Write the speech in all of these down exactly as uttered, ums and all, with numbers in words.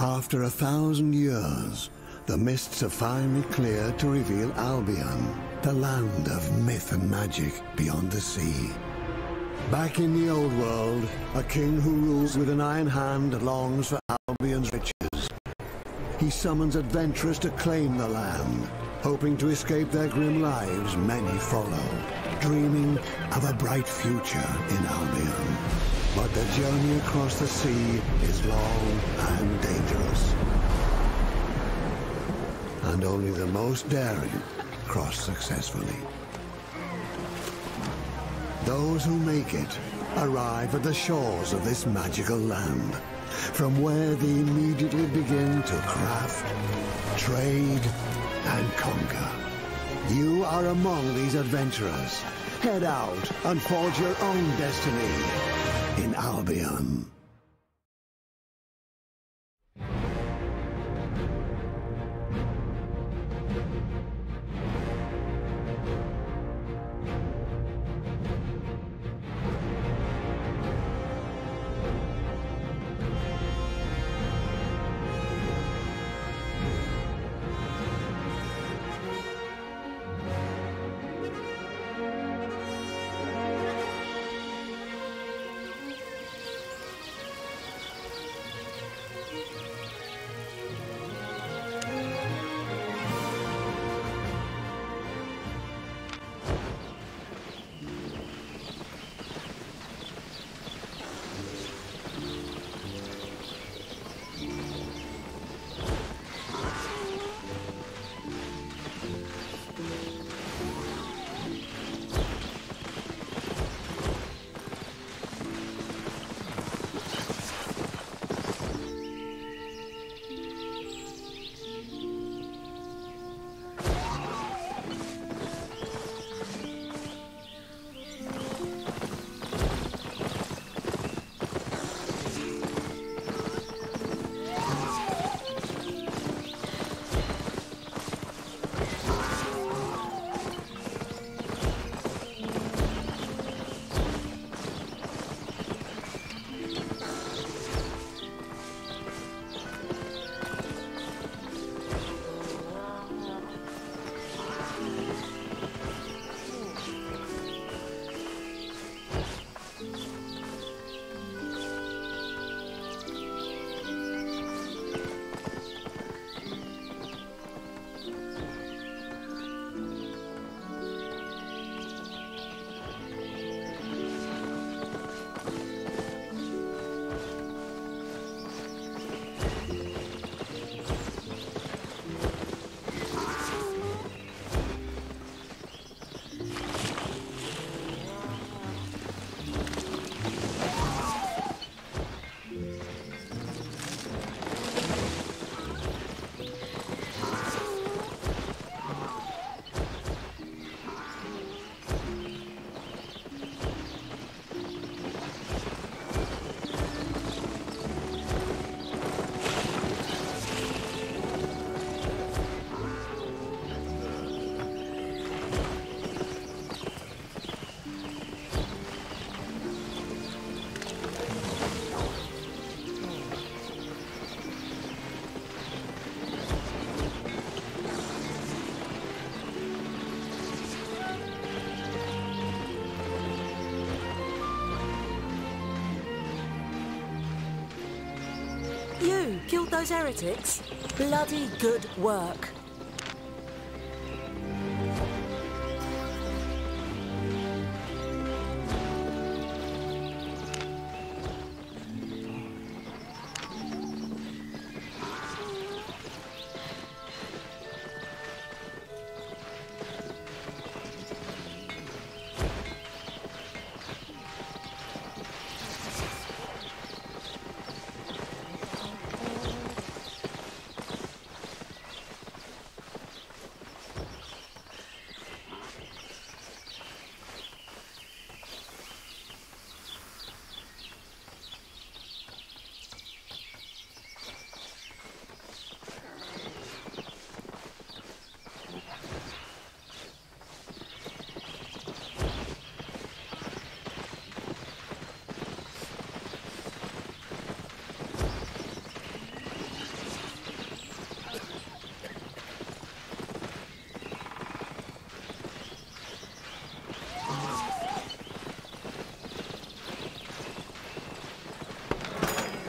After a thousand years, the mists have finally cleared to reveal Albion, the land of myth and magic beyond the sea. Back in the old world, a king who rules with an iron hand longs for Albion's riches. He summons adventurers to claim the land. Hoping to escape their grim lives, many follow, dreaming of a bright future in Albion. But the journey across the sea is long and dangerous. And only the most daring cross successfully. Those who make it arrive at the shores of this magical land, from where they immediately begin to craft, trade, and conquer. You are among these adventurers. Head out and forge your own destiny in Albion. You killed those heretics? Bloody good work.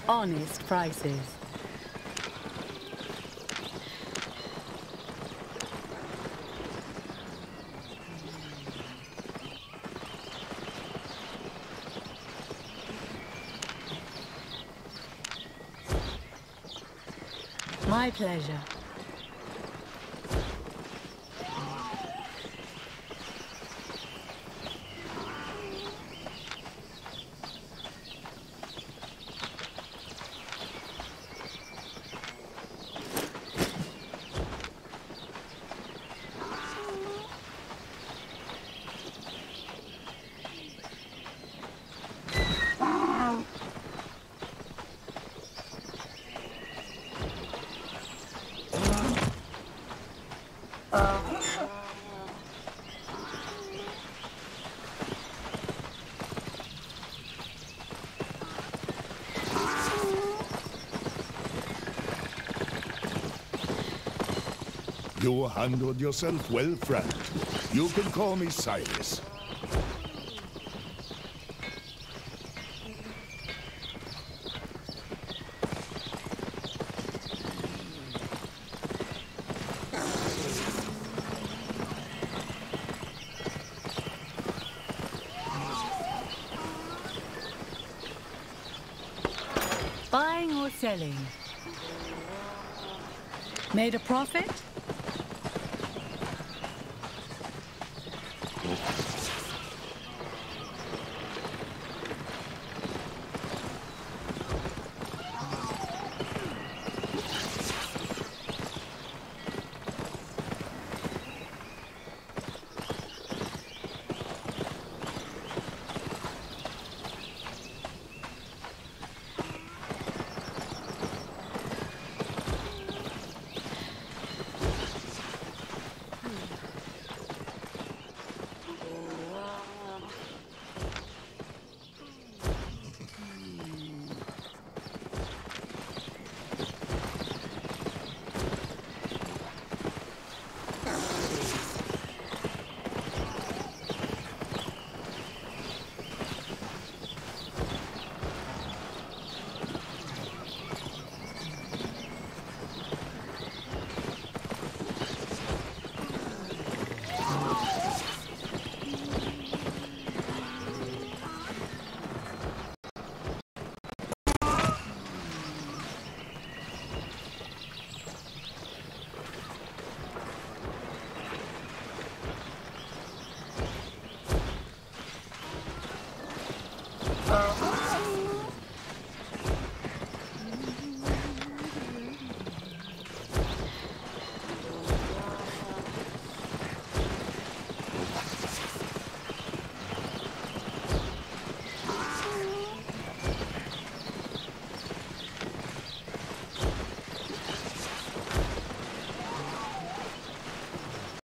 honest prices. My pleasure. You handled yourself well, friend. You can call me Silas. Buying or selling? Made a profit?